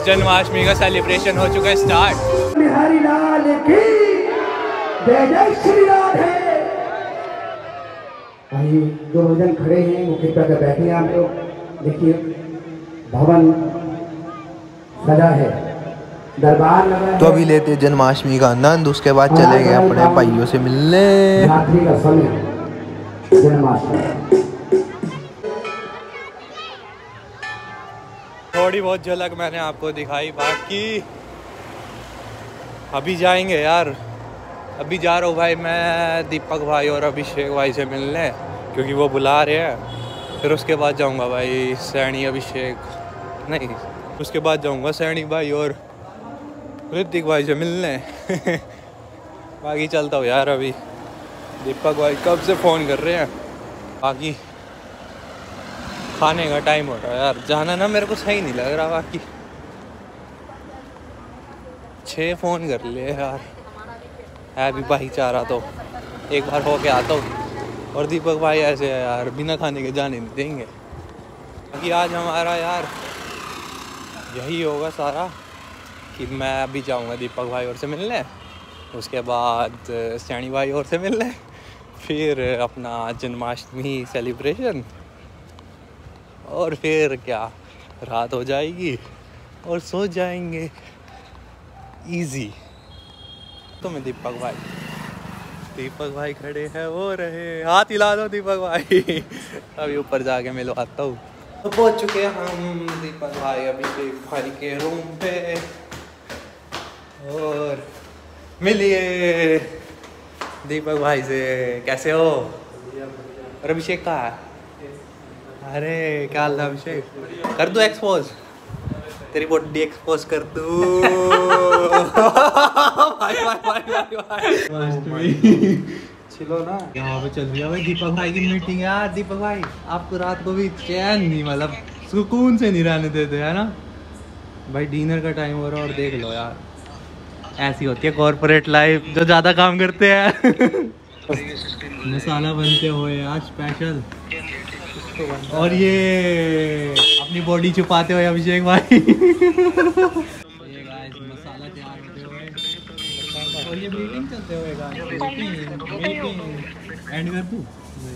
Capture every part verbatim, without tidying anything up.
जन्माष्टमी का सेलिब्रेशन हो चुका है स्टार्ट। बिहारी लाल की जय जय श्री राधे। आइए जो भजन खड़े हैं वो कृपया कर बैठे हैं आप लोग। देखिए भवन सजा है, दरबार लगा है। तो अभी लेते जन्माष्टमी का आनंद, उसके बाद चले गए अपने भाइयों से मिलने। रात्रि का समय जन्माष्टमी। थोड़ी बहुत झलक मैंने आपको दिखाई, बाकी अभी जाएंगे यार। अभी जा रहा हूँ भाई मैं दीपक भाई और अभिषेक भाई से मिलने, क्योंकि वो बुला रहे हैं। फिर उसके बाद जाऊँगा भाई सैनी अभिषेक नहीं उसके बाद जाऊँगा सैनी भाई और ऋतिक भाई से मिलने। बाकी चलता हूँ यार। अभी दीपक भाई कब से फ़ोन कर रहे हैं। बाकी खाने का टाइम हो रहा है यार, जाना ना मेरे को सही नहीं लग रहा। बाकी छः फ़ोन कर लिए यार, है भी भाईचारा तो एक बार हो के आता हूँ। और दीपक भाई ऐसे है यार, बिना खाने के जाने नहीं देंगे। बाकी आज हमारा यार यही होगा सारा कि मैं अभी जाऊँगा दीपक भाई और से मिलने, उसके बाद सैनी भाई और से मिलने, फिर अपना जन्माष्टमी सेलिब्रेशन, और फिर क्या रात हो जाएगी और सो जाएंगे इजी। तो मैं दीपक भाई दीपक भाई खड़े हैं, वो रहे, हाथ हिला दो दीपक भाई। अभी ऊपर जाके मिलवाता हूँ। तो पहुँच चुके हैं हम दीपक भाई अभिषेक भाई के रूम पे, और मिलिए दीपक भाई से। कैसे हो? और अभिषेक कहाँ है? अरे क्या हाल है अभिषेक? कर दूँ एक्सपोज, तेरी बॉडी एक्सपोज कर दूँ। भाई भाई भाई भाई चिलो ना। यहाँ पे चल रही है भाई दीपक भाई की मीटिंग यार। दीपक भाई आपको रात को भी चैन नहीं, मतलब सुकून से नहीं रहने देते है ना भाई। डिनर का टाइम हो रहा है और देख लो यार, ऐसी होती है कॉर्पोरेट लाइफ, जो ज़्यादा काम करते हैं। मसाला बनते हुए आज स्पेशल, और ये अपनी बॉडी छुपाते हुए अभिषेक भाई। ये गाइस मसाला तैयार होते हुए, और ये मीटिंग चलते हुए गाइस। मीटिंग मीटिंग एंड कर दूं?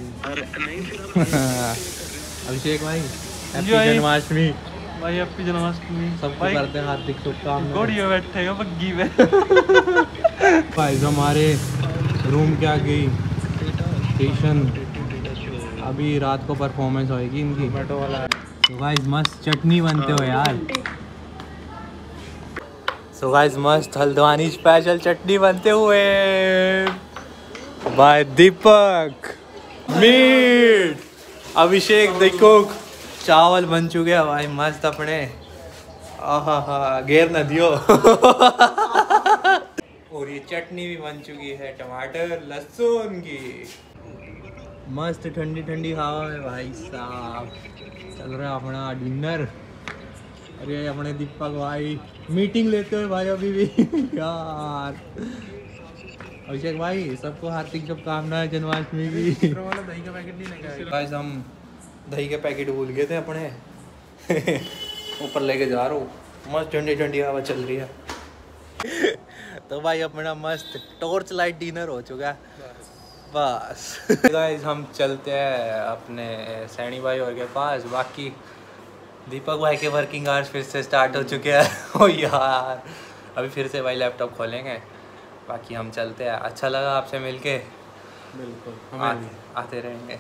अभिषेक भाई हैप्पी जन्माष्टमी भाई। हैप्पी जन्माष्टमी सबको करते हैं हार्दिक शुभकामनाएं। गोड़ियों बैठेगा बग्गी में। भाई हमारे रूम के आगे स्टेशन, अभी रात को परफॉर्मेंस होएगी इनकी। टोमेटो वाला तो गाइस मस्त चटनी बनते हो यार। सो गाइस मस्त हल्द्वानी स्पेशल चटनी बनते हुए बाय दीपक। मीट अभिषेक देखो चावल बन चुके हैं भाई मस्त अपने। आहा हा घेर न दियो। और ये चटनी भी बन चुकी है टमाटर लहसुन की। मस्त ठंडी ठंडी हवा है भाई साहब। चल रहा है अपना डिनर। अरे अपने दीपक भाई मीटिंग लेते हुए भाई अभी भी। यार अभिषेक भाई सबको हार्दिक शुभकामनाएं जन्माष्टमी की। दही का पैकेट नहीं लेके गाइस हम दही के पैकेट भूल गए थे अपने। ऊपर लेके जा रहा हूँ, मस्त ठंडी ठंडी हवा चल रही है। तो भाई अपना मस्त टॉर्च लाइट डिनर हो चुका है बस। गाइस हम चलते हैं अपने सैनी भाई और के पास। बाकी दीपक भाई के वर्किंग आवर्स फिर से स्टार्ट हो चुके हैं। ओ यार अभी फिर से भाई लैपटॉप खोलेंगे। बाकी हम चलते हैं। अच्छा लगा आपसे मिलके, बिल्कुल आते, आते रहेंगे।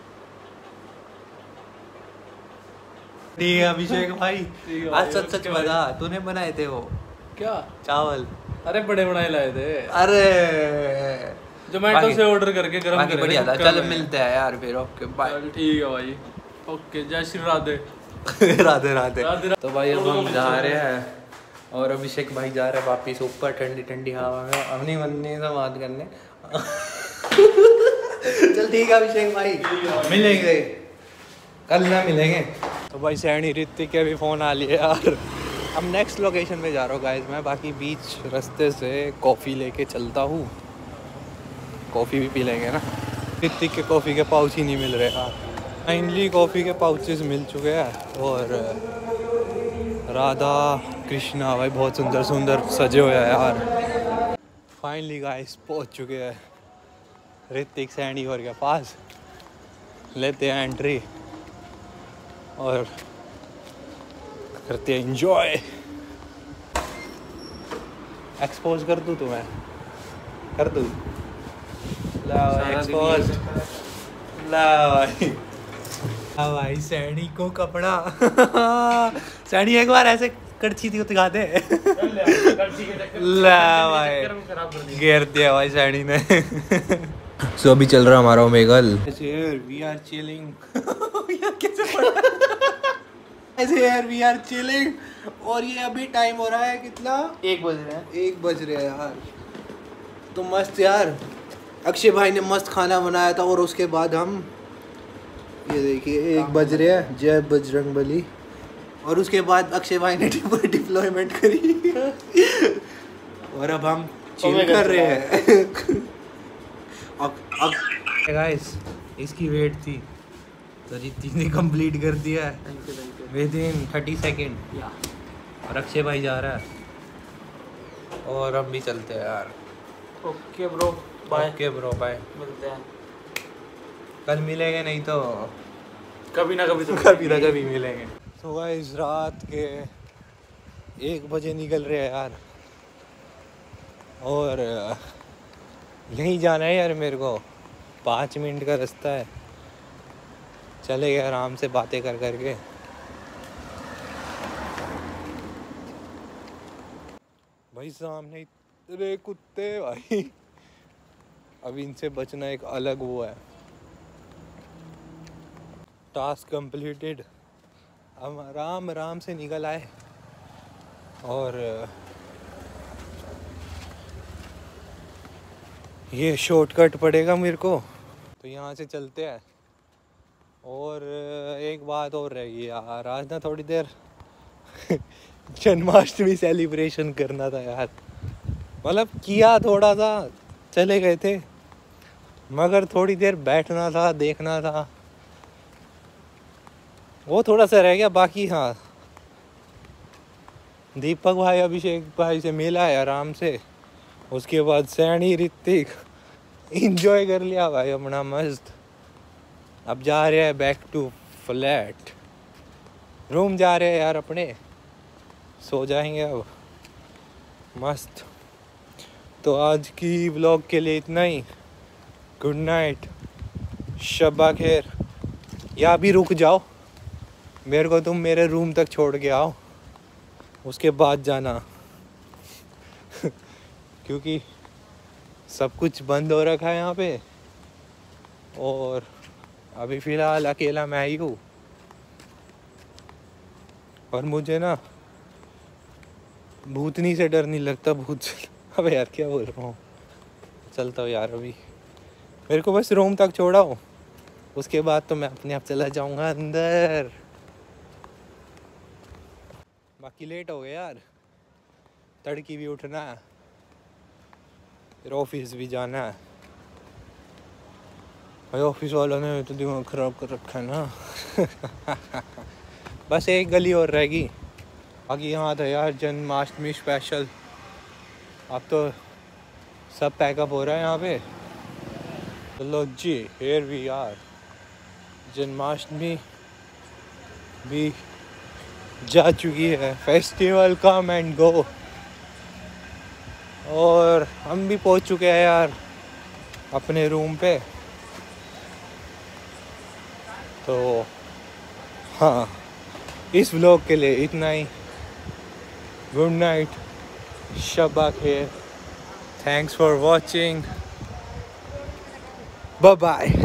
ठीक है अभिषेक भाई, आज सच सच बता तूने बनाए थे वो क्या चावल? अरे बड़े बनाए लाए थे। अरे जोमेटो से ऑर्डर करके गरम बाकी बढ़िया था। चल मिलते हैं यार फिर। Okay bye. ठीक है भाई, ओके जय श्री राधे। राधे राधे। तो भाई अब हम जा रहे हैं और अभिषेक भाई जा रहे हैं वापिस ऊपर ठंडी ठंडी हवा में अपनी मन्नी से बात करने। चल ठीक है अभिषेक भाई, मिलेंगे कल ना मिलेंगे। तो भाई सैनी ऋतिक के भी फ़ोन आ लिए यार। अब नेक्स्ट लोकेशन पे जा रहा हूँ गाइस मैं। बाकी बीच रास्ते से कॉफ़ी लेके चलता हूँ, कॉफ़ी भी पी लेंगे ना। ऋतिक के कॉफ़ी के पाउच ही नहीं मिल रहे यार। फाइनली कॉफ़ी के पाउचेस मिल चुके हैं और राधा कृष्णा भाई बहुत सुंदर सुंदर सजे हुए हैं यार। फाइनली गाइस पहुंच चुके हैं ऋतिक सैनी और के पास, लेते हैं एंट्री और करते हैं एंजॉय। एक्सपोज कर दूँ तुम्हें, कर दूँ? एक्सपोज ला भाई, हाँ भाई सैनी को कपड़ा सैनी एक बार ऐसे कड़छी थी दिखा दे। ला भाई घेर दिया भाई सैनी ने। सो अभी चल रहा हमारा ओमेगल। वी आर चिलिंग कैसे पड़ा ऐसे यार, वी आर चिलिंग। और ये अभी टाइम हो रहा है कितना? एक बज रहे हैं। एक बज रहे हैं यार। तो मस्त यार, अक्षय भाई ने मस्त खाना बनाया था और उसके बाद हम ये देखिए एक बज रहे हैं, जय बजरंगबली। और उसके बाद अक्षय भाई ने डिप्लॉयमेंट करी और अब हम चिल कर रहे हैं। अब अब गाइस इसकी वेट थी तो रितिक ने कंप्लीट कर दिया है विद इन थर्टी सेकेंड। और अक्षय भाई जा रहा है और हम भी चलते हैं यार। Okay bro, bye. Okay bro bye, मिलते हैं कल मिलेंगे, नहीं तो कभी ना कभी तो कभी ना कभी मिलेंगे। तो गाइस रात के एक बजे निकल रहे हैं यार और यहीं जाना है यार मेरे को। पाँच मिनट का रास्ता है, चले गए आराम से बातें कर करके। भाई सामने इतने कुत्ते भाई, अब इनसे बचना एक अलग वो है। टास्क कंप्लीटेड, हम आराम आराम से निकल आए और ये शॉर्टकट पड़ेगा मेरे को, तो यहाँ से चलते हैं। और एक बात और रहेगी यार, आज ना थोड़ी देर जन्माष्टमी सेलिब्रेशन करना था यार। मतलब किया थोड़ा सा, चले गए थे, मगर थोड़ी देर बैठना था, देखना था, वो थोड़ा सा रह गया। बाकी हाँ, दीपक भाई अभिषेक भाई से मिला है आराम से, उसके बाद सैनी ऋतिक इंजॉय कर लिया भाई अपना मस्त। अब जा रहे हैं बैक टू फ्लैट, रूम जा रहे हैं यार अपने, सो जाएंगे अब मस्त। तो आज की व्लॉग के लिए इतना ही। गुड नाइट, शब्बा खैर। या अभी रुक जाओ, मेरे को तुम मेरे रूम तक छोड़ के आओ, उसके बाद जाना क्योंकि सब कुछ बंद हो रखा है यहाँ पे और अभी फ़िलहाल अकेला मैं ही हूँ। और मुझे ना भूतनी से डर नहीं लगता, भूत से। अबे यार क्या बोल रहा हूँ, चलता हूँ यार। अभी मेरे को बस रूम तक छोड़ाओ, उसके बाद तो मैं अपने आप चला जाऊँगा अंदर। बाकी लेट हो गया यार, तड़की भी उठना है, फिर ऑफिस भी जाना है। भाई ऑफिस वालों ने तो दिमाग ख़राब कर रखा है ना। बस एक गली और रहेगी, बाकी यहाँ था यार जन्माष्टमी स्पेशल। अब तो सब पैकअप हो रहा है यहाँ पे। चलो जी, हियर वी आर। जन्माष्टमी भी जा चुकी है, फेस्टिवल कम एंड गो, और हम भी पहुंच चुके हैं यार अपने रूम पे। तो हाँ, इस व्लॉग के लिए इतना ही। गुड नाइट, शब्बा खैर, thanks for watching, bye bye.